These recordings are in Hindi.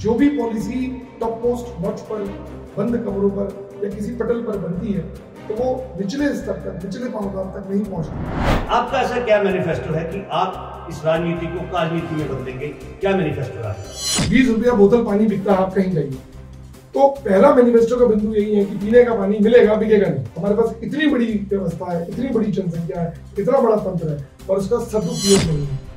जो भी पॉलिसी टॉप मोस्ट नॉच पर, बंद कमरों पर या किसी पटल पर बनती है तो वो निचले स्तर तक, निचले पावदान तक नहीं पहुंचती। आपका ऐसा क्या मैनिफेस्टो है कि आप इस राजनीति को राजनीति में बदलेंगे? क्या मैनिफेस्टो है? 20 रुपया बोतल पानी बिकता है, आप कहीं जाइए तो पहला मैनिफेस्टो का बिंदु यही है कि पीने का पानी मिलेगा, बिकेगा नहीं। हमारे पास इतनी बड़ी व्यवस्था है, इतनी बड़ी जनसंख्या है, इतना बड़ा तंत्र है और उसका सदुपयोग नहीं है।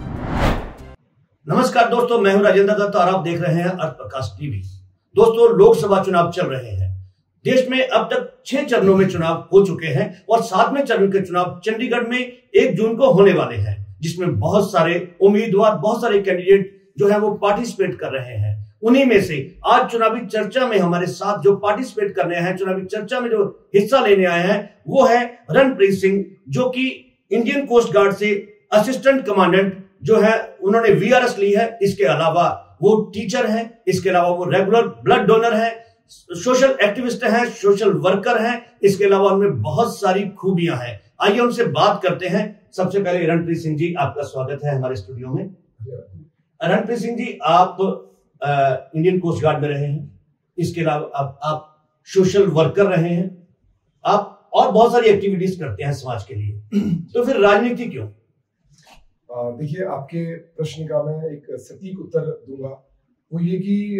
नमस्कार दोस्तों, मैं हूं राजेंद्र दत्त और आप देख रहे हैं अर्थ प्रकाश टीवी। दोस्तों, लोकसभा चुनाव चल रहे हैं। देश में अब तक 6 चरणों में चुनाव हो चुके हैं और 7वें चरण के चुनाव चंडीगढ़ में 1 जून को होने वाले हैं, जिसमें बहुत सारे उम्मीदवार, बहुत सारे कैंडिडेट जो है वो पार्टिसिपेट कर रहे हैं। उन्हीं में से आज चुनावी चर्चा में हमारे साथ जो पार्टिसिपेट करने हैं, चुनावी चर्चा में जो हिस्सा लेने आए हैं, वो है रणप्रीत सिंह, जो कि इंडियन कोस्ट गार्ड से असिस्टेंट कमांडेंट जो है, उन्होंने वीआरएस ली है। इसके अलावा वो टीचर हैं, इसके अलावा वो रेगुलर ब्लड डोनर हैं, सोशल एक्टिविस्ट हैं, सोशल वर्कर हैं। इसके अलावा उनमें बहुत सारी खूबियां हैं। आइए उनसे बात करते हैं। सबसे पहले रणप्रीत सिंह जी, आपका स्वागत है हमारे स्टूडियो में। रणप्रीत सिंह जी, आप इंडियन कोस्ट गार्ड में रहे हैं, इसके अलावा आप सोशल वर्कर रहे हैं, आप और बहुत सारी एक्टिविटीज करते हैं समाज के लिए, तो फिर राजनीति क्यों? देखिए, आपके प्रश्न का मैं एक सटीक उत्तर दूंगा। वो ये कि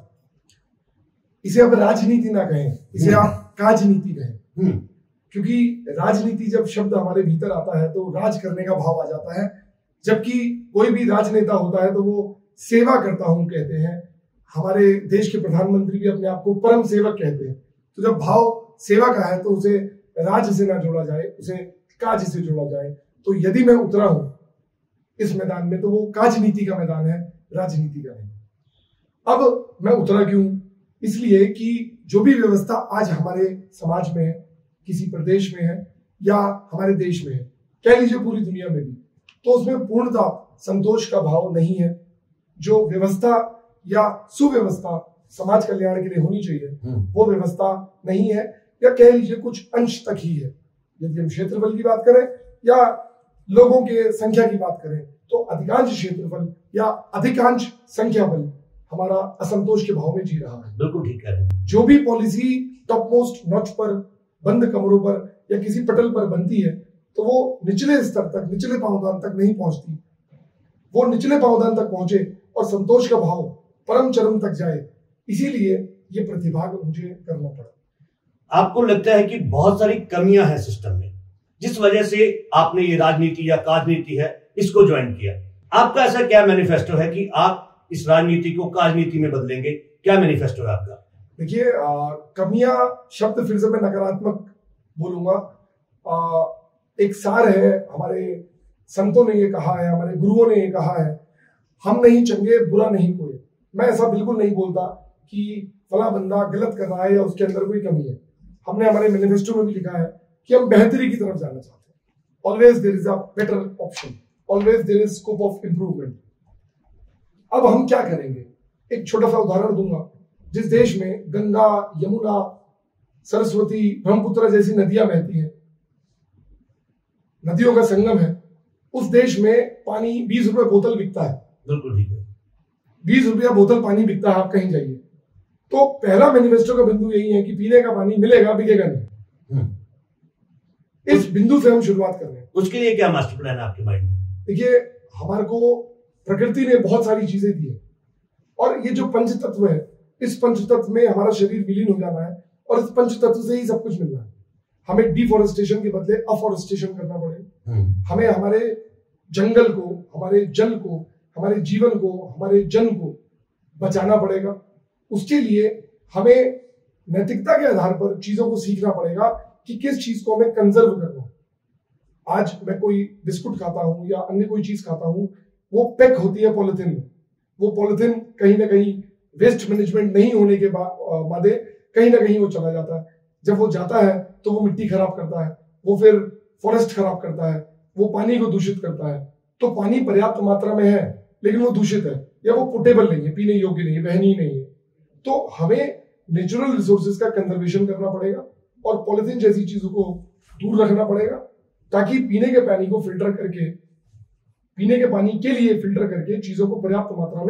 इसे आप राजनीति ना कहें, इसे आप काजनीति कहें। क्योंकि राजनीति जब शब्द हमारे भीतर आता है तो राज करने का भाव आ जाता है, जबकि कोई भी राजनेता होता है तो वो सेवा करता हूं कहते हैं। हमारे देश के प्रधानमंत्री भी अपने आप को परम सेवक कहते हैं। तो जब भाव सेवा का है तो उसे राज से ना जोड़ा जाए, उसे काज से जोड़ा जाए। तो यदि मैं उतरा हूं इस मैदान में तो वो काजनीति का मैदान है, राजनीति का नहीं। अब मैं उतरा क्यों? इसलिए कि जो भी व्यवस्था आज हमारे समाज में है, किसी प्रदेश में है या हमारे देश में है, कह लीजिए पूरी दुनिया में भी, तो उसमें पूर्णतः संतोष का भाव नहीं है। जो व्यवस्था या सुव्यवस्था समाज कल्याण के लिए होनी चाहिए वो व्यवस्था नहीं है, या कह लीजिए कुछ अंश तक ही है। यदि हम क्षेत्रफल की बात करें या लोगों के संख्या की बात करें तो अधिकांश क्षेत्रफल या अधिकांश संख्या बल हमारा असंतोष के भाव में जी रहा है। बिल्कुल ठीक है। जो भी पॉलिसी टॉप मोस्ट नॉच पर, बंद कमरों पर या किसी पटल पर बनती है तो वो निचले स्तर तक, निचले पावदान तक नहीं पहुंचती। वो निचले पावदान तक पहुंचे और संतोष का भाव परम चरम तक जाए, इसीलिए ये प्रतिभाग मुझे करना पड़ा। आपको लगता है कि बहुत सारी कमियां हैं सिस्टम में, जिस वजह से आपने ये राजनीति या काजनीति है इसको ज्वाइन किया? आपका ऐसा क्या मैनिफेस्टो है कि आप इस राजनीति को काजनीति में बदलेंगे? क्या मैनिफेस्टो है आपका? देखिए, कमियां शब्द फिर से मैं नकारात्मक बोलूंगा। एक सार है, हमारे संतों ने ये कहा है, हमारे गुरुओं ने ये कहा है, हम नहीं चंगे बुरा नहीं कोई। मैं ऐसा बिल्कुल नहीं बोलता कि फला बंदा गलत कर रहा है या उसके अंदर कोई कमी है। हमने हमारे मैनिफेस्टो में भी लिखा है कि हम बेहतरी की तरफ जाना चाहते हैं। Always there is a better option, always there is scope of improvement. अब हम क्या करेंगे? एक छोटा सा उदाहरण दूंगा। जिस देश में गंगा, यमुना, सरस्वती, ब्रह्मपुत्र जैसी नदियां बहती हैं, नदियों का संगम है, उस देश में पानी 20 रुपए बोतल बिकता है। बिल्कुल ठीक है। 20 रुपया बोतल पानी बिकता है, आप कहीं जाइए तो पहला मैनिफेस्टो का बिंदु यही है कि पीने का पानी मिलेगा, बिकेगा नहीं। इस बिंदु से हम शुरुआत कर रहे हैं। उसके लिए क्या मास्टर प्लान है आपके माइंड में? देखिए, हमारे को प्रकृति ने बहुत सारी चीजें दी है और ये जो पंच तत्व है, इस पंच तत्व में हमारा शरीर विलीन हो जाना है और इस पंच तत्व से ही सब कुछ मिलना है। हमें डिफॉरेस्टेशन के बदले अफॉरेस्टेशन करना पड़ेगा। हमें हमारे जंगल को, हमारे जल को, हमारे जीवन को, हमारे जन को बचाना पड़ेगा। उसके लिए हमें नैतिकता के आधार पर चीजों को सीखना पड़ेगा कि किस चीज को हमें कंजर्व करना है। आज मैं कोई बिस्कुट खाता हूं या अन्य कोई चीज खाता हूं, वो पैक होती है पॉलिथीन में। वो पॉलिथीन कहीं ना कहीं वेस्ट मैनेजमेंट नहीं होने के बाद कहीं ना कहीं वो चला जाता है। जब वो जाता है तो वो मिट्टी खराब करता है, वो फिर फॉरेस्ट खराब करता है, वो पानी को दूषित करता है। तो पानी पर्याप्त मात्रा में है लेकिन वो दूषित है या वो पोर्टेबल नहीं है, पीने योग्य नहीं है, बहनी नहीं है। तो हमें नेचुरल रिसोर्सेज का कंजर्वेशन करना पड़ेगा और पॉलिथीन जैसी चीजों को दूर रखना पड़ेगा, ताकि पीने के पानी को फिल्टर करके, पीने के पानी के लिए फिल्टर करके चीजों को पर्याप्त मात्रा में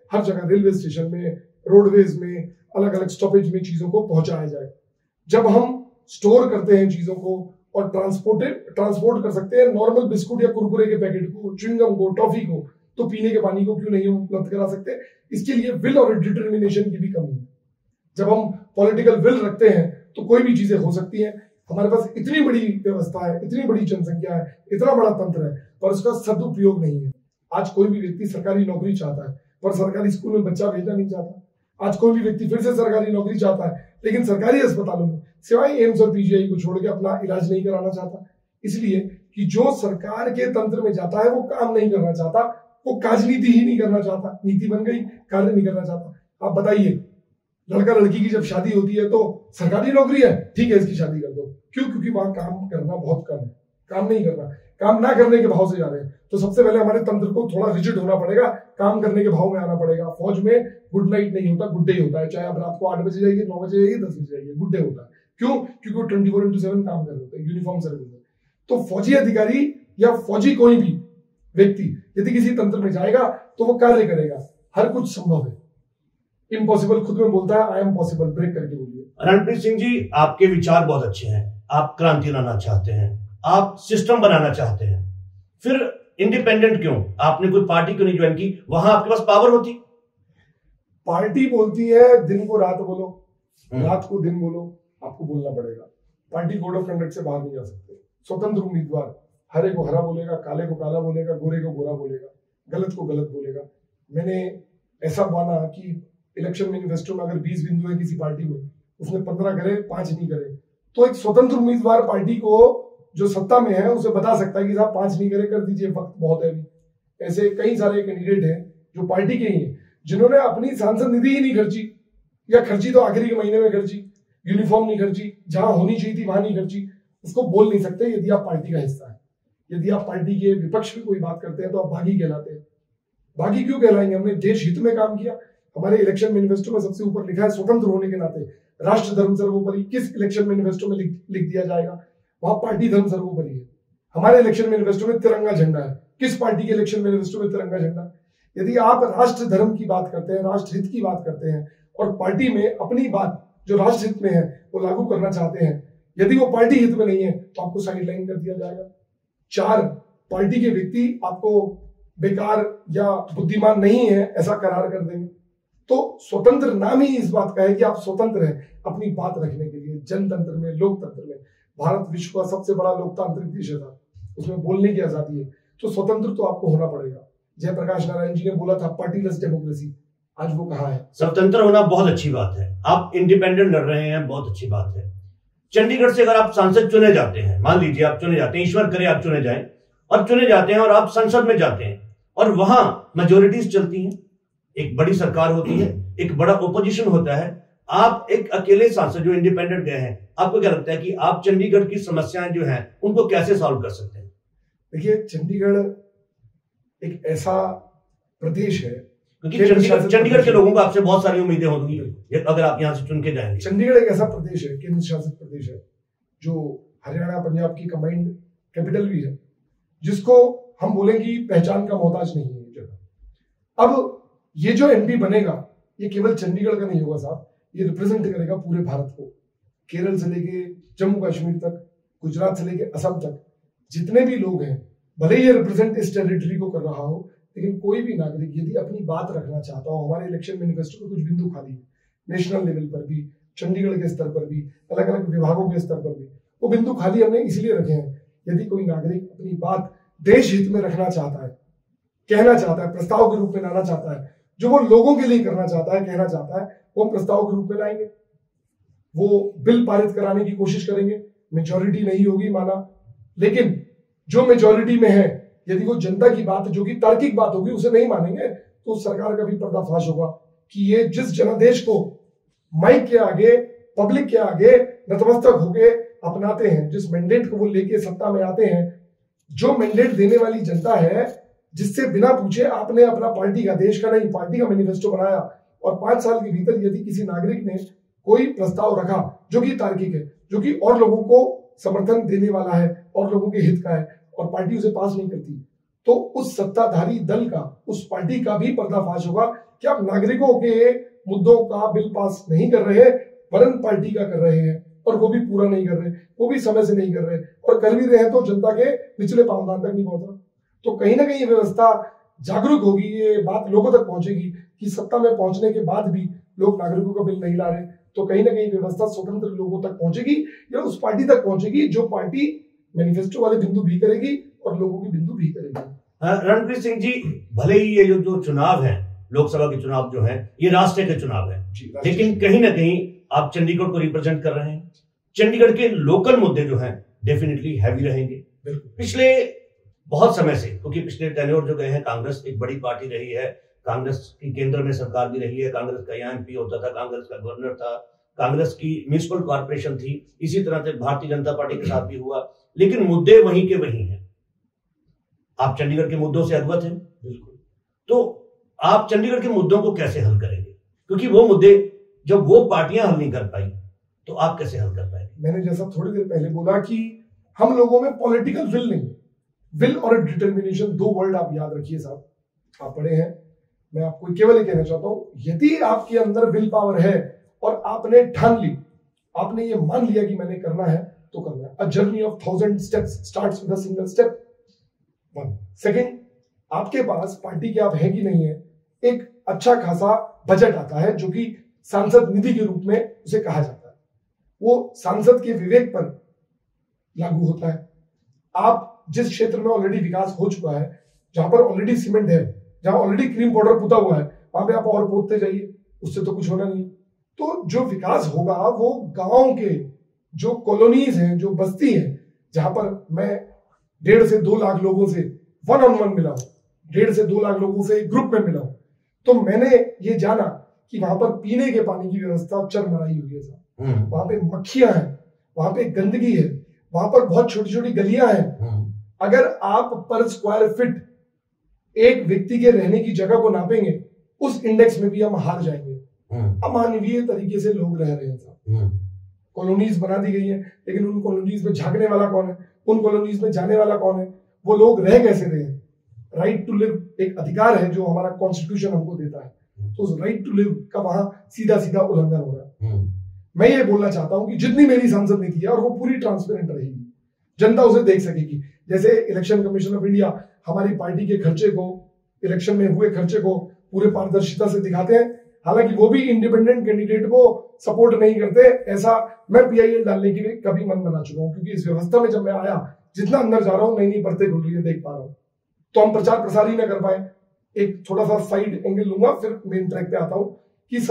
हर जगह रेलवे स्टेशन में, रोडवेज में, अलग अलग स्टॉपेज में चीजों को पहुंचाया जाए। जब हम स्टोर करते हैं चीजों को और ट्रांसपोर्ट कर सकते हैं नॉर्मल बिस्कुट या कुरकुरे के पैकेट को, च्युइंगम को, टॉफी को, तो पीने के पानी को क्यों नहीं उपलब्ध करा सकते? इसके लिए विल और डिटर्मिनेशन की भी कमी है। जब हम पॉलिटिकल विल रखते हैं तो कोई भी चीजें हो सकती हैं। हमारे पास इतनी बड़ी व्यवस्था है, इतनी बड़ी जनसंख्या है, इतना बड़ा तंत्र है, पर उसका सदुपयोग नहीं है। आज कोई भी व्यक्ति सरकारी नौकरी चाहता है पर सरकारी स्कूल में बच्चा भेजना नहीं चाहता। आज कोई भी व्यक्ति फिर से सरकारी नौकरी चाहता है लेकिन सरकारी अस्पतालों में सिवाय एम्स और पीजीआई को छोड़ के अपना इलाज नहीं कराना चाहता। इसलिए कि जो सरकार के तंत्र में जाता है वो काम नहीं करना चाहता, वो राजनीति ही नहीं करना चाहता। नीति बन गई, कार्य नहीं करना चाहता। आप बताइए, लड़का लड़की की जब शादी होती है तो सरकारी नौकरी है, ठीक है इसकी शादी कर दो। क्यों? क्योंकि वहां काम करना बहुत कम है, काम नहीं करना, काम ना करने के भाव से जा रहे हैं। तो सबसे पहले हमारे तंत्र को थोड़ा रिजिड होना पड़ेगा, काम करने के भाव में आना पड़ेगा। फौज में गुड नाइट नहीं होता, गुड डे होता है। चाहे आप रात को 8 बजे जाइए, 9 बजे जाइए, 10 बजे जाइए, गुड डे होता है। क्यों? क्योंकि वो 24/7 काम कर रहे होते हैं, यूनिफॉर्म सर्विस है। तो फौजी अधिकारी या फौजी कोई भी व्यक्ति यदि किसी तंत्र में जाएगा तो वो कार्य करेगा। हर कुछ संभव है, इम्पॉसिबल खुद में बोलता है आई एम पॉसिबल, ब्रेक करके बोलिए। रणप्रीत सिंह जी, आपके विचार बहुत अच्छे हैं। आप क्रांति लाना चाहते हैं, आप सिस्टम बनाना चाहते हैं, फिर इंडिपेंडेंट क्यों? आपने कोई पार्टी क्यों नहीं ज्वाइन की? वहां आपके पास पावर होती। पार्टी बोलती है दिन को रात बोलो, रात को दिन बोलो, आपको बोलना पड़ेगा। पार्टी कोड ऑफ कंडक्ट से बाहर नहीं जा सकते। स्वतंत्र उम्मीदवार हरे को हरा बोलेगा, काले को काला बोलेगा, गोरे को गोरा बोलेगा, गलत को गलत बोलेगा। मैंने ऐसा माना कि इलेक्शन मैनिफेस्टो में अगर 20 बिंदु है किसी पार्टी में, उसने 15 करे, 5 नहीं करे, तो एक स्वतंत्र उम्मीदवार पार्टी को जो सत्ता में है उसे बता सकता है कि साहब 5 नहीं करे, कर दीजिए, वक्त बहुत है अभी। ऐसे कई सारे कैंडिडेट हैं जो पार्टी के ही हैं, जिन्होंने अपनी सांसद निधि ही नहीं खर्ची, या खर्ची तो आखिरी के महीने में खर्ची, यूनिफॉर्म नहीं खर्ची, जहां होनी चाहिए थी वहां नहीं खर्ची। उसको बोल नहीं सकते यदि आप पार्टी का हिस्सा है। यदि आप पार्टी के विपक्ष में कोई बात करते हैं तो आप बागी कहलाते हैं। बागी क्यों कहलाएंगे? हमने देश हित में काम किया। हमारे इलेक्शन मैनिफेस्टो में सबसे ऊपर लिखा है स्वतंत्र होने के नाते राष्ट्र धर्म सर्वोपरि। किस इलेक्शन मैनिफेस्टो में लिख दिया जाएगा? वहां पार्टी धर्म सर्वोपरि है। हमारे इलेक्शन मैनिफेस्टो में तिरंगा झंडा है। किस पार्टी के इलेक्शन मैनिफेस्टो में तिरंगा झंडा? यदि आप राष्ट्र धर्म की बात करते हैं, राष्ट्र हित की बात करते हैं और पार्टी में अपनी बात जो राष्ट्र हित में है वो लागू करना चाहते हैं, यदि वो पार्टी हित में नहीं है तो आपको साइडलाइन कर दिया जाएगा। 4 पार्टी के व्यक्ति आपको बेकार या बुद्धिमान नहीं है ऐसा करार कर देंगे। तो स्वतंत्र नाम ही इस बात का है कि आप स्वतंत्र हैं अपनी बात रखने के लिए। जनतंत्र में, लोकतंत्र में, भारत विश्व का सबसे बड़ा लोकतांत्रिक देश था, उसमें बोलने की आजादी है, तो स्वतंत्र तो आपको होना पड़ेगा। जयप्रकाश नारायण जी ने बोला था पार्टीलेस डेमोक्रेसी, आज वो कहाँ है? स्वतंत्र होना बहुत अच्छी बात है, आप इंडिपेंडेंट लड़ रहे हैं, बहुत अच्छी बात है। चंडीगढ़ से अगर आप सांसद चुने जाते हैं, मान लीजिए आप चुने जाते हैं, ईश्वर करे आप चुने जाएं और चुने जाते हैं और आप संसद में जाते हैं और वहां मेजोरिटीज चलती हैं, एक बड़ी सरकार होती है, एक बड़ा ओपोजिशन होता है, आप एक अकेले सांसद जो इंडिपेंडेंट गए हैं, आपको क्या लगता है कि आप चंडीगढ़ की समस्याएं जो हैं उनको कैसे सॉल्व कर सकते हैं? देखिए, चंडीगढ़ एक ऐसा प्रदेश है, क्योंकि चंडीगढ़ के लोगों को आपसे बहुत सारी उम्मीदें होंगी अगर आप यहां से चुन के जाएंगे। चंडीगढ़ एक ऐसा प्रदेश है, केंद्र शासित प्रदेश है, जो हरियाणा पंजाब की कंबाइंड कैपिटल भी है, जिसको हम बोलेंगे कि पहचान का मोहताज नहीं है जगह। अब ये जो एमपी बनेगा ये केवल चंडीगढ़ का नहीं होगा साहब, ये रिप्रेजेंट करेगा पूरे भारत को। केरल से लेके जम्मू कश्मीर तक, गुजरात से लेके असम तक जितने भी लोग हैं, भले ही ये रिप्रेजेंट इस टेरिटरी को कर रहा हो, लेकिन कोई भी नागरिक यदि अपनी बात रखना चाहता हो, हमारे इलेक्शन मैनिफेस्टो में कुछ बिंदु खाली है, नेशनल लेवल पर भी, चंडीगढ़ के स्तर पर भी, अलग अलग विभागों के स्तर पर भी, वो बिंदु खाली हमने इसलिए रखे हैं। यदि कोई नागरिक अपनी बात देश हित में रखना चाहता है, कहना चाहता है, प्रस्ताव के रूप में लाना चाहता है, जो वो लोगों के लिए करना चाहता है, कहना चाहता है, वो हम प्रस्ताव के रूप में लाएंगे। वो बिल पारित कराने की कोशिश करेंगे, मेजॉरिटी नहीं होगी माना, लेकिन जो मेजॉरिटी में है यदि वो जनता की बात जो कि तार्किक बात होगी उसे नहीं मानेंगे तो सरकार का भी पर्दाफाश होगा कि ये जिस जनादेश को माइक के आगे, पब्लिक के आगे नतमस्तक होके अपनाते हैं, जिस मैंडेट को वो लेके सत्ता में आते हैं, जो मैंडेट देने वाली जनता है, जिससे बिना पूछे आपने अपना पार्टी का, देश का नहीं, पार्टी का मैनिफेस्टो बनाया और 5 साल के भीतर यदि किसी नागरिक ने कोई प्रस्ताव रखा जो कि तार्किक है, जो कि और लोगों को समर्थन देने वाला है और लोगों के हित का है, और पार्टी उसे पास नहीं करती, तो उस सत्ताधारी दल का, उस पार्टी का भी पर्दाफाश होगा कि आप नागरिकों के मुद्दों का बिल पास नहीं कर रहे, वरन पार्टी का कर रहे हैं, और वो भी पूरा नहीं कर रहे, वो भी समय से नहीं कर रहे, और कर भी रहे हैं तो जनता के निचले पावदान तक नहीं पहुंच रहा। तो कहीं ना कहीं ये व्यवस्था जागरूक होगी, ये बात लोगों तक पहुंचेगी कि सत्ता में पहुंचने के बाद भी लोग नागरिकों का बिल नहीं ला रहे, तो कहीं ना कहीं व्यवस्था स्वतंत्र लोगों तक पहुंचेगी या उस पार्टी तक पहुंचेगी जो पार्टी मैनिफेस्टो वाले बिंदु भी करेगी और लोगों की बिंदु भी करेगी। रणप्रीत सिंह जी, भले ही ये जो चुनाव है, लोकसभा के चुनाव जो है, ये राष्ट्र के चुनाव है, लेकिन कहीं ना कहीं आप चंडीगढ़ को रिप्रेजेंट कर रहे हैं। चंडीगढ़ के लोकल मुद्दे जो हैं डेफिनेटली हैवी रहेंगे। पिछले बहुत समय से, क्योंकि पिछले टेन्योर जो गए हैं, कांग्रेस एक बड़ी पार्टी रही है, कांग्रेस की केंद्र में सरकार भी रही है, कांग्रेस का यहाँ MP होता था, कांग्रेस का गवर्नर था, कांग्रेस की म्यूनिसिपल कॉर्पोरेशन थी, इसी तरह से भारतीय जनता पार्टी के साथ भी हुआ, लेकिन मुद्दे वहीं के वहीं हैं। आप चंडीगढ़ के मुद्दों से अवगत हैं, बिल्कुल, तो आप चंडीगढ़ के मुद्दों को कैसे हल करेंगे? क्योंकि वो मुद्दे जब वो पार्टियां हल नहीं कर पाई तो आप कैसे हल कर पाएंगे? मैंने जैसा थोड़ी देर पहले बोला कि हम लोगों में पॉलिटिकल विल नहीं है। विल और डिटर्मिनेशन, दो वर्ड आप याद रखिए साहब, आप पढ़े हैं। मैं आपको केवल ये कहना चाहता हूं, यदि आपके अंदर विल पावर है और आपने ठान ली, आपने ये मान लिया कि मैंने करना है तो करना है। A journey of 1000 steps starts with a single step. One second, आपके पास पार्टी के आप है कि नहीं है, एक अच्छा खासा बजट आता है जो कि सांसद निधि के रूप में उसे कहा जाता है। वो सांसद के विवेक पर लागू होता है। आप जिस क्षेत्र में ऑलरेडी विकास हो चुका है, जहां पर ऑलरेडी सीमेंट है, जहां ऑलरेडी क्रीम पाउडर पुता हुआ है, वहां पे आप और पोतते जाइए, उससे तो कुछ होना नहीं। तो जो विकास होगा वो गांव के जो कॉलोनीज हैं, जो बस्ती है, जहां पर मैं 1.5 से 2 लाख लोगों से वन ऑन वन मिला हूं, 1.5 से 2 लाख लोगों से एक ग्रुप में मिला हूं, तो मैंने ये जाना कि वहां पर पीने के पानी की व्यवस्था चरमराई हुई है साहब। वहां पे मक्खियां हैं, वहां पे गंदगी है, वहां पर बहुत छोटी छोटी गलियां हैं। अगर आप पर स्क्वायर फीट एक व्यक्ति के रहने की जगह को नापेंगे, उस इंडेक्स में भी हम हार जाएंगे। अमानवीय तरीके से लोग रह रहे हैं साहब। कॉलोनीज बना दी गई है, लेकिन उन कॉलोनीज में झांकने वाला कौन है, उन कॉलोनीज में जाने वाला कौन है, वो लोग रह कैसे रहे हैं? राइट टू लिव एक अधिकार है जो हमारा कॉन्स्टिट्यूशन हमको देता है, तो उस राइट टू लिव का वहां सीधा सीधा उल्लंघन हो रहा है। मैं ये बोलना चाहता हूं कि जितनी मेरी सांसद नीति है और वो पूरी ट्रांसपेरेंट रहेगी, जनता उसे देख सकेगी। जैसे इलेक्शन कमीशन ऑफ इंडिया हमारी पार्टी के खर्चे को, इलेक्शन में हुए खर्चे को पूरे पारदर्शिता से दिखाते हैं, हालांकि वो भी इंडिपेंडेंट कैंडिडेट को सपोर्ट नहीं करते, ऐसा मैं PIL डालने की भी कभी मन बना चुका हूं। क्योंकि इस व्यवस्था में जब मैं आया, जितना अंदर जा रहा हूं, नई नई परतें खुल रही है, देख पा रहा हूं, तो हम प्रचार प्रसार ही ना कर पाए। एक थोड़ा सा साइड एंगल लूंगा, फिर मेन ट्रैक पे आता हूं कि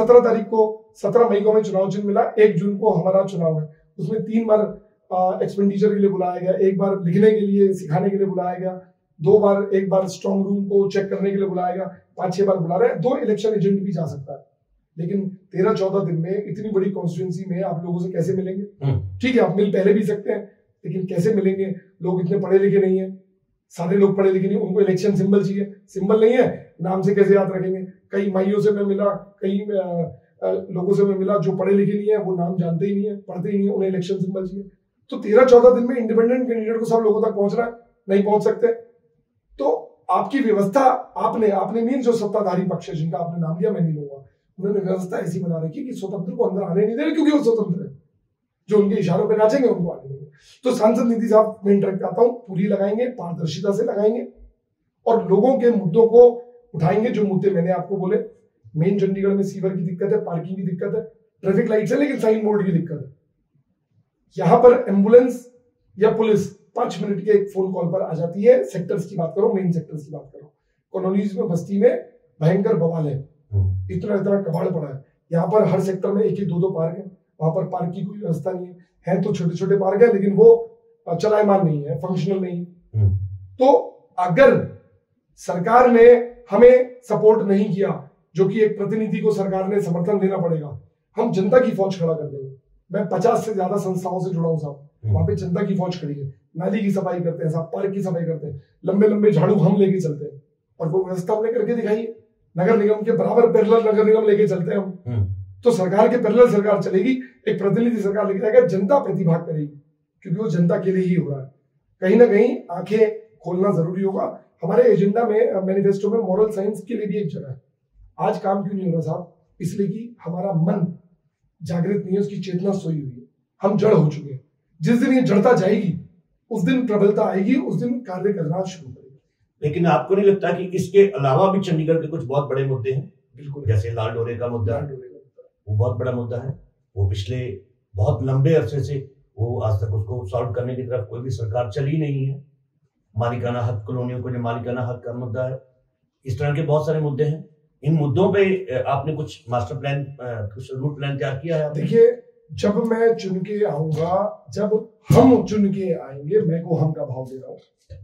17 मई को हमें चुनाव चिन्ह मिला, 1 जून को हमारा चुनाव है। उसमें 3 बार एक्सपेंडिचर के लिए बुलाया गया, 1 बार लिखने के लिए, सिखाने के लिए बुलाया गया, 2 बार, 1 बार स्ट्रॉन्ग रूम को चेक करने के लिए बुलाया गया, 5-6 बार बुला रहे हैं। 2 इलेक्शन एजेंट भी जा सकता है, लेकिन 13-14 दिन में इतनी बड़ी कॉन्स्टिट्यूंसी में आप लोगों से कैसे मिलेंगे? ठीक है, आप मिल पहले भी सकते हैं, लेकिन कैसे मिलेंगे? लोग इतने पढ़े लिखे नहीं है, सारे लोग पढ़े लिखे नहीं, उनको इलेक्शन सिंबल चाहिए, सिंबल नहीं है, नाम से कैसे याद रखेंगे? कई माइयों से मैं मिला, कई लोगों से मैं मिला जो पढ़े लिखे नहीं है, वो नाम जानते ही नहीं है, पढ़ते ही नहीं है, उन्हें इलेक्शन सिंबल चाहिए। तो 13-14 दिन में इंडिपेंडेंट कैंडिडेट को सब लोगों तक पहुंचना है, नहीं पहुंच सकते। तो आपकी व्यवस्था आपने मीन जो सत्ताधारी पक्ष है, जिनका आपने नाम लिया, मैं नहीं लूंगा, उन्होंने व्यवस्था ऐसी बना रखी कि स्वतंत्र को अंदर आने नहीं दे रहे, क्योंकि वो स्वतंत्र है, जो उनके इशारों पे नाचेंगे उनको आने देंगे। तो सांसद नीति साहब, मैं इंटरेक्ट आता हूं, पूरी लगाएंगे, पारदर्शिता से लगाएंगे और लोगों के मुद्दों को उठाएंगे। जो मुद्दे मैंने आपको बोले, मेन चंडीगढ़ में सीवर की दिक्कत है, पार्किंग की दिक्कत है, ट्रैफिक लाइट्स है, लेकिन साइन बोर्ड की दिक्कत है। यहां पर एम्बुलेंस या पुलिस 5 मिनट के एक फोन कॉल पर आ जाती है। सेक्टर्स की बात करो, मेन सेक्टर्स की बात करो, कॉलोनीज में, बस्ती में भयंकर बवाल है, इतना कबाड़ पड़ा है। यहाँ पर हर सेक्टर में 1-1, 2-2 पार्क है, वहां पर पार्क की कोई व्यवस्था नहीं है तो छोटे छोटे पार्क है, लेकिन वो चलायमान नहीं है, फंक्शनल नहीं। तो अगर सरकार ने हमें सपोर्ट नहीं किया, जो कि एक प्रतिनिधि को सरकार ने समर्थन देना पड़ेगा, हम जनता की फौज खड़ा कर देंगे। मैं 50 से ज्यादा संस्थाओं से जुड़ा हूं साहब, वहां पे जनता की फौज खड़ी है, नाली की सफाई करते हैं साहब, पार्क की सफाई करते हैं, लंबे लंबे झाड़ू हम लेके चलते हैं, और वो व्यवस्था हमने करके दिखाई है। नगर निगम के बराबर पैरेलल नगर निगम लेके चलते हैं हम, तो सरकार के पैरेलल सरकार चलेगी, एक प्रतिनिधि सरकार लेके जाएगा, जनता प्रतिभाग करेगी, क्योंकि वो जनता के लिए ही हो रहा है। कहीं ना कहीं आंखें खोलना जरूरी होगा। हमारे एजेंडा में, मैनिफेस्टो में मॉरल साइंस के लिए भी एक जगह है। आज काम क्यों नहीं हो रहा साहब? इसलिए कि हमारा मन जागृत नहीं है, उसकी चेतना सोई हुई है, हम जड़ हो चुके हैं। जिस दिन ये जड़ता जाएगी उस दिन प्रबलता आएगी, उस दिन कार्य करना शुरू करेगी। लेकिन आपको नहीं लगता कि इसके अलावा भी चंडीगढ़ के कुछ बहुत बड़े मुद्दे हैं? बिल्कुल, जैसे लाल डोरे का मुद्दा, वो बहुत बड़ा मुद्दा है। वो पिछले बहुत लंबे अरसे से वो आज तक उसको सॉल्व करने की तरफ कोई भी सरकार चली नहीं है। मालिकाना हक, कॉलोनियों को जो मालिकाना हक का मुद्दा है, इस तरह के बहुत सारे मुद्दे हैं। इन मुद्दों पे आपने कुछ मास्टर प्लान, कुछ रूट प्लान तैयार किया है? देखिए, जब मैं चुन के आऊंगा, जब हम चुन के आएंगे, मैं को हम का भाव दे रहा हूं,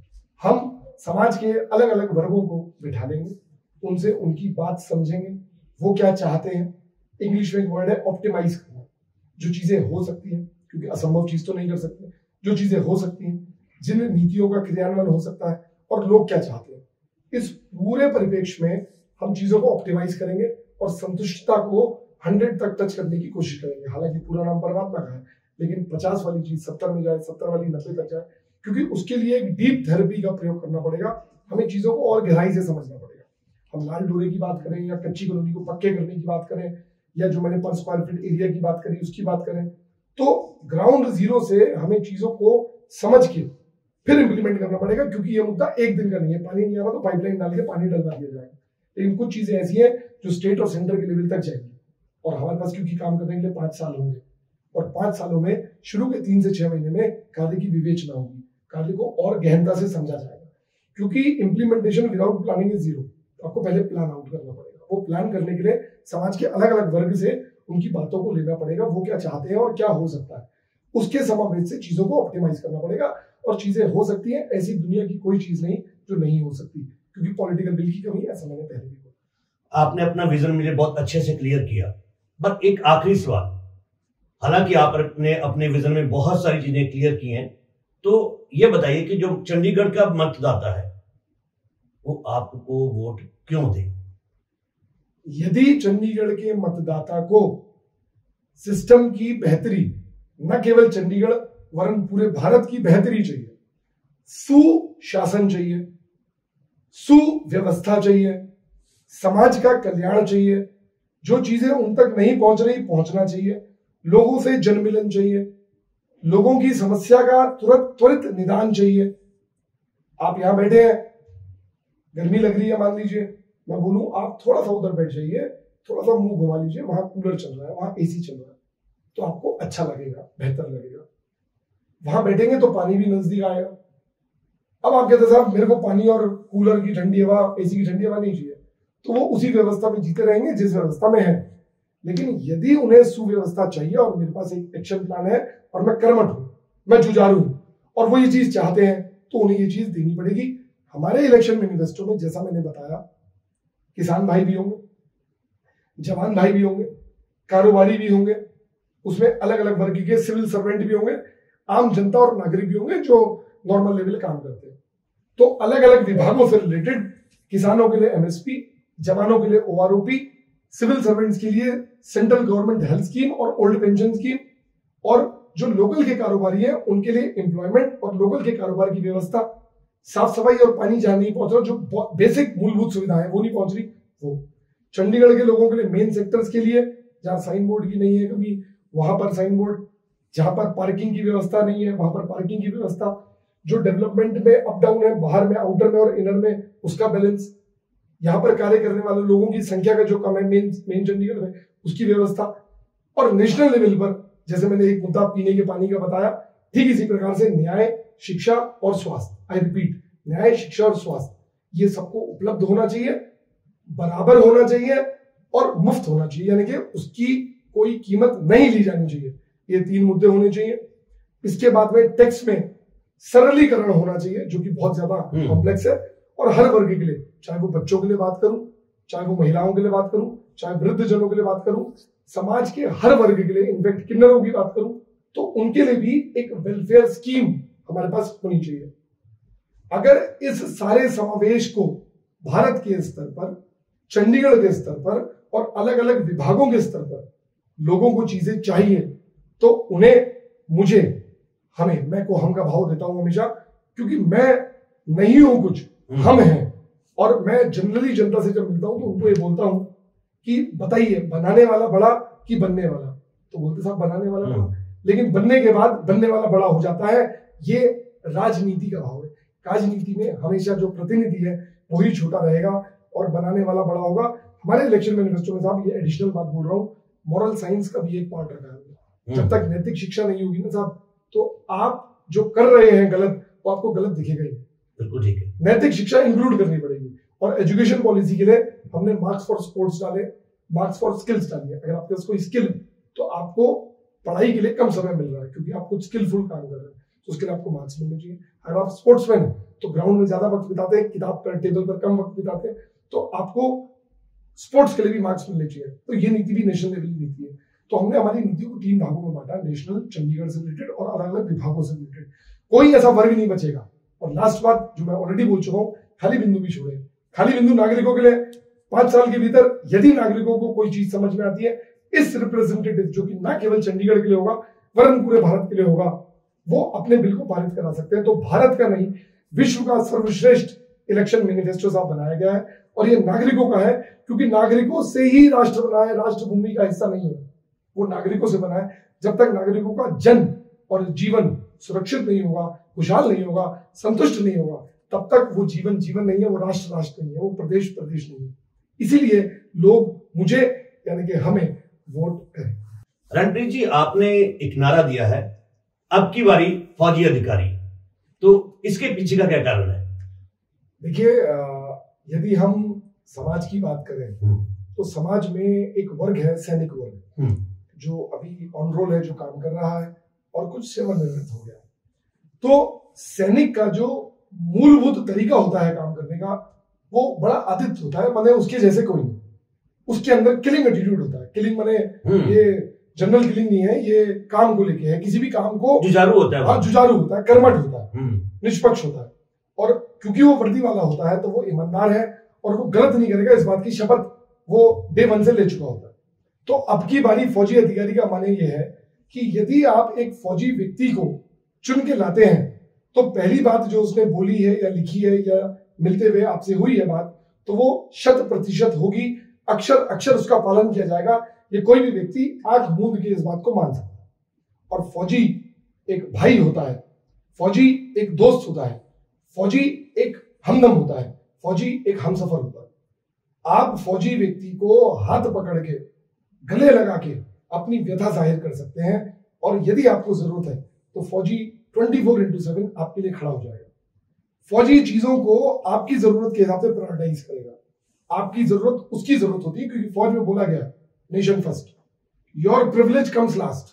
हम समाज के अलग अलग वर्गों को बिठा लेंगे, उनसे उनकी बात समझेंगे, वो क्या चाहते हैं। इंग्लिश में एक वर्ड है ऑप्टिमाइज करना। जो चीजें हो सकती हैं, क्योंकि असंभव चीज तो नहीं कर सकते, जो चीजें हो सकती हैं, जिन नीतियों का क्रियान्वयन हो सकता है, और लोग क्या चाहते हैं, इस पूरे परिप्रेक्ष्य में हम चीजों को ऑप्टिमाइज करेंगे और संतुष्टता को 100 तक टच करने की कोशिश करेंगे। हालांकि पूरा नाम परमात्मा का है, लेकिन 50 वाली चीज 70 में जाए, 70 वाली 90 तक जाए, क्योंकि उसके लिए एक डीप थेरेपी का प्रयोग करना पड़ेगा। हमें चीजों को और गहराई से समझना पड़ेगा। हम लाल डोरे की बात करें, या कच्ची कॉलोनी को पक्के करने की बात करें, या जो मैंने पर स्क्वायर फीट एरिया की बात करी उसकी बात करें, तो ग्राउंड जीरो से हमें चीजों को समझ के फिर इंप्लीमेंट करना पड़ेगा। क्योंकि ये मुद्दा एक दिन का नहीं है। पानी नहीं आ रहा तो पाइपलाइन डाल के पानी डलवा दिया जाएगा, लेकिन कुछ चीजें ऐसी हैं जो स्टेट और सेंटर के लेवल तक जाएंगी, और हमारे पास क्योंकि काम करने के लिए 5 साल होंगे, और 5 सालों में शुरू के 3 से 6 महीने में कार्य की विवेचना होगी, कार्य को और गहनता से समझा जाएगा। क्योंकि implementation without planning is zero. आपको पहले प्लान आउट करना पड़ेगा। वो प्लान करने के लिए समाज के अलग अलग वर्ग से उनकी बातों को लेना पड़ेगा, वो क्या चाहते हैं और क्या हो सकता है, उसके समावेश से चीजों को ऑप्टिमाइज करना पड़ेगा। और चीजें हो सकती हैं, ऐसी दुनिया की कोई चीज नहीं जो नहीं हो सकती, क्योंकि पॉलिटिकल विल की कमी है, ऐसा मैंने पहले भी बोला। आपने अपना विजन मुझे बहुत अच्छे से क्लियर किया, बट एक आखिरी सवाल। हालांकि आपने अपने विजन में बहुत सारी चीजें क्लियर की हैं, तो ये बताइए कि जो चंडीगढ़ का मतदाता है वो आपको वोट क्यों दे? यदि चंडीगढ़ के मतदाता को सिस्टम की बेहतरी, न केवल चंडीगढ़ वरन पूरे भारत की बेहतरी चाहिए, सुशासन चाहिए, सुव्यवस्था चाहिए, समाज का कल्याण चाहिए, जो चीजें उन तक नहीं पहुंच रही पहुंचना चाहिए, लोगों से जनमिलन चाहिए, लोगों की समस्या का त्वरित निदान चाहिए। आप यहां बैठे हैं, गर्मी लग रही है, मान लीजिए मैं बोलूं आप थोड़ा सा उधर बैठ जाइए, थोड़ा सा मुंह घुमा लीजिए, वहां कूलर चल रहा है, वहां एसी चल रहा है, तो आपको अच्छा लगेगा, बेहतर लगेगा। वहां बैठेंगे तो पानी भी नजदीक आएगा। अब आप कहते हैं साहब मेरे को पानी और कूलर की ठंडी हवा, एसी की ठंडी हवा नहीं चाहिए, तो वो उसी व्यवस्था में जीते रहेंगे जिस व्यवस्था में है। लेकिन यदि उन्हें सुव्यवस्था चाहिए और मेरे पास एक एक्शन प्लान है और मैं कर्मठ हूं, मैं जुझारू हूं, और वो ये चीज चाहते हैं, तो उन्हें ये चीज देनी पड़ेगी। हमारे इलेक्शन मैनिफेस्टो में जैसा मैंने बताया, किसान भाई भी होंगे, जवान भाई भी होंगे, कारोबारी भी होंगे, उसमें अलग अलग वर्ग के सिविल सर्वेंट भी होंगे, आम जनता और नागरिक भी होंगे जो नॉर्मल लेवल काम करते हैं। तो अलग अलग विभागों से रिलेटेड, किसानों के लिए एमएसपी, जवानों के लिए ओआरओपी, सिविल सर्वेंट्स के लिए सेंट्रल गवर्नमेंट हेल्थ स्कीम और ओल्ड पेंशन स्कीम, और जो लोकल के कारोबारी हैं उनके लिए एम्प्लॉयमेंट और लोकल के कारोबार की व्यवस्था, साफ सफाई और पानी जहां नहीं पहुंच रहा, जो बेसिक मूलभूत सुविधाएं वो नहीं पहुंच रही, वो चंडीगढ़ के लोगों के लिए मेन सेक्टर्स के लिए जहां साइन बोर्ड की नहीं है कभी, वहां पर साइन बोर्ड, जहां पर पार्किंग की व्यवस्था नहीं है वहां पर पार्किंग की व्यवस्था, जो डेवलपमेंट में अप डाउन है, बाहर में, आउटर में और इनर में, उसका बैलेंस, यहाँ पर कार्य करने वाले लोगों की संख्या का जो कम है मेन चंडीगढ़ में, उसकी व्यवस्था, और नेशनल लेवल पर जैसे मैंने एक मुद्दा पीने के पानी का बताया, ठीक इसी प्रकार से न्याय, शिक्षा और स्वास्थ्य, आई रिपीट, न्याय, शिक्षा और स्वास्थ्य, ये सबको उपलब्ध होना चाहिए, बराबर होना चाहिए और मुफ्त होना चाहिए, यानी कि उसकी कोई कीमत नहीं ली जानी चाहिए। ये 3 मुद्दे होने चाहिए। इसके बाद में टैक्स में सरलीकरण होना चाहिए, जो कि बहुत ज्यादा कॉम्प्लेक्स है, और हर वर्ग के लिए, चाहे वो बच्चों के लिए बात करूं, चाहे वो महिलाओं के लिए बात करूं, चाहे वृद्ध जनों के लिए बात करूं, समाज के हर वर्ग के लिए, इनफैक्ट किन्नरों की बात करूं, तो उनके लिए भी एक वेलफेयर स्कीम हमारे पास होनी चाहिए। अगर इस सारे समावेश को भारत के स्तर पर, चंडीगढ़ के स्तर पर और अलग अलग विभागों के स्तर पर लोगों को चीजें चाहिए, तो उन्हें, मुझे, हमें, मैं को हम का भाव देता हूं हमेशा, क्योंकि मैं नहीं हूं कुछ, हम हैं। और मैं जनरली जनता से जब मिलता हूं तो उनको ये बोलता हूं कि बताइए बनाने वाला बड़ा कि बनने वाला, तो बोलते साहब बनाने वाला बड़ा, लेकिन बनने के बाद बनने वाला बड़ा हो जाता है। ये राजनीति का भाव है। राजनीति में हमेशा जो प्रतिनिधि है वही छोटा रहेगा और बनाने वाला बड़ा होगा। हमारे इलेक्शन मैनिफेस्टो में साहब ये एडिशनल बात बोल रहा हूँ, मॉरल साइंस का भी एक पार्ट रखा है। जब तक नैतिक शिक्षा नहीं होगी ना साहब, तो आप जो कर रहे हैं गलत, वो आपको गलत दिखेगा ही। बिल्कुल ठीक है। नैतिक शिक्षा इंक्लूड करनी पड़ेगी। और एजुकेशन पॉलिसी के लिए हमने मार्क्स फॉर स्पोर्ट्स डाले, मार्क्स फॉर स्किल्स डाली है। अगर आपके पास कोई स्किल तो आपको पढ़ाई के लिए कम समय मिल रहा है क्योंकि आप कुछ स्किलफुल काम कर रहे हैं, तो उसके लिए आपको मार्क्स मिलने चाहिए। अगर आप स्पोर्ट्समैन हैं तो ग्राउंड में ज्यादा वक्त बिताते हैं, किताब पर टेबल पर कम वक्त बिताते हैं, तो आपको स्पोर्ट्स के लिए भी मार्क्स मिलने चाहिए। तो ये नीति भी नेशनल लेवल की नीति है। तो हमने हमारी नीति को 3 भागों में बांटा, नेशनल, चंडीगढ़ से रिलेटेड और अलग अलग विभागों से रिलेटेड। कोई ऐसा वर्ग नहीं बचेगा। और लास्ट बात जो मैं ऑलरेडी बोल चुका हूँ, खाली बिंदु भी छोड़े। खाली बिंदु नागरिकों के लिए 5 साल के भीतर यदि नागरिकों को कोई चीज समझ में आती है, इस रिप्रेजेंटेटिव जो कि ना केवल चंडीगढ़ के लिए होगा वरन पूरे भारत के लिए होगा, वो अपने बिल को पारित करा सकते हैं। तो भारत का नहीं, विश्व का सर्वश्रेष्ठ इलेक्शन मैनिफेस्टो साहब बनाया गया है और ये नागरिकों का है, क्योंकि नागरिकों से ही राष्ट्र बना है, राष्ट्रभूमि का हिस्सा नहीं है। वो नागरिकों से बना है। जब तक नागरिकों का जन्म और जीवन सुरक्षित नहीं होगा, खुशहाल नहीं होगा, संतुष्ट नहीं होगा, तब तक वो जीवन जीवन नहीं है, वो राष्ट्र राष्ट्र नहीं है, वो प्रदेश प्रदेश नहीं है। इसीलिए लोग मुझे यानी कि हमें वोट करें। रणप्रीत जी, आपने एक नारा दिया है, अब की बारी फौजी अधिकारी, तो इसके पीछे का क्या कारण है? देखिए, यदि हम समाज की बात करें तो समाज में एक वर्ग है सैनिक वर्ग, जो अभी ऑन रोल है, जो काम कर रहा है और कुछ सेवानिवृत्त हो गया। तो सैनिक का जो मूलभूत तरीका होता है काम करने का, वो बड़ा आदित्य होता है, माने उसके जैसे कोई नहीं। उसके अंदर किलिंग एटीट्यूड होता है। किलिंग माने ये जनरल किलिंग नहीं है, ये काम को लेके है। किसी भी काम को जुझारू होता है। हाँ, जुझारू होता है, कर्मठ होता है, निष्पक्ष होता है। और क्योंकि वो वर्दी वाला होता है तो वो ईमानदार है और वो गलत नहीं करेगा, इस बात की शपथ वो डे 1 से ले चुका होता है। तो अब की बारी फौजी अधिकारी का माने ये है कि यदि आप एक फौजी व्यक्ति को चुन के लाते हैं तो पहली बात जो उसने बोली है या लिखी है या मिलते हुए आपसे हुई है बात, तो वो 100% होगी। अक्षर अक्षर उसका पालन किया जाएगा। ये कोई भी व्यक्ति आंख मूंद के इस बात को मान सकता है। और फौजी एक भाई होता है, फौजी एक दोस्त होता है, फौजी एक हमदम होता है, फौजी एक हमसफर होता है। आप फौजी व्यक्ति को हाथ पकड़ के, गले लगा के अपनी व्यथा जाहिर कर सकते हैं और यदि आपको जरूरत है तो फौजी 24/7 आपके लिए खड़ा हो जाएगा। फौजी चीजों को आपकी जरूरत के हिसाब से प्रायोरिटाइज करेगा। आपकी जरूरत उसकी जरूरत होती है, क्योंकि फौज में बोला गया nation first, your privilege comes last.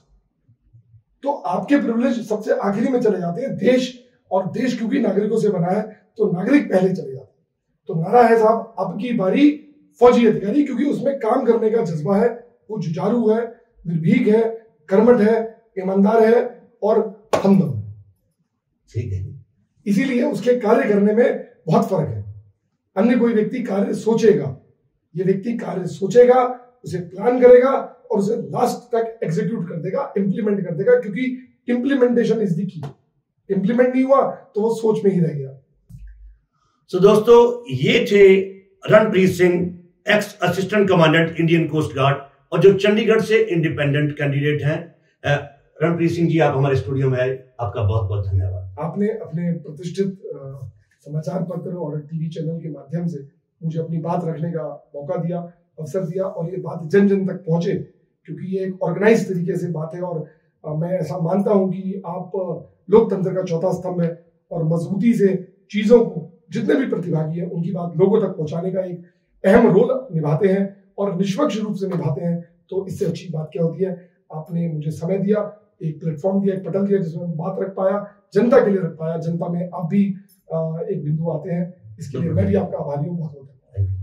तो आपके प्रिविलेज सबसे आखिरी में चले जाते हैं। देश, और देश क्योंकि नागरिकों से बना है तो नागरिक पहले चले जाते हैं। तो नारा है साहब, अब की बारी फौजी अधिकारी, क्योंकि उसमें काम करने का जज्बा है, वो जुझारू है, निर्भीक है, कर्मठ है, ईमानदार है और हमदम है। ठीक है। इसीलिए उसके कार्य करने में बहुत फर्क है। अन्य कोई व्यक्ति कार्य सोचेगा, ये व्यक्ति कार्य सोचेगा, उसे प्लान करेगा और उसे लास्ट तक एग्जीक्यूट कर देगा, इंप्लीमेंट कर देगा, क्योंकि implementation is the key. Implement नहीं हुआ तो वो सोच में ही रह गया। तो दोस्तों, ये थे Ranpreet Singh, ex assistant commandant Indian coast guard और जो चंडीगढ़ से इंडिपेंडेंट कैंडिडेट हैं। रणप्रीत सिंह जी, आप हमारे स्टूडियो में आए, आपका बहुत बहुत धन्यवाद। आपने अपने प्रतिष्ठित समाचार पत्र और टीवी चैनल के माध्यम से मुझे अपनी बात रखने का मौका दिया, अवसर दिया, और ये बात जन जन तक पहुंचे, क्योंकि ये एक ऑर्गेनाइज तरीके से बात है। और मैं ऐसा मानता हूं कि आप लोकतंत्र का चौथा स्तंभ है और मजबूती से चीजों को, जितने भी प्रतिभागी हैं, उनकी बात लोगों तक पहुंचाने का एक अहम रोल निभाते हैं और निष्पक्ष रूप से निभाते हैं। तो इससे अच्छी बात क्या होती है? आपने मुझे समय दिया, एक प्लेटफॉर्म दिया, एक पटल दिया, जिसमें मैं बात रख पाया, जनता के लिए रख पाया। जनता में आप भी एक बिंदु आते हैं, इसके लिए मैं भी आपका आभारी हूँ। बहुत बहुत धन्यवाद।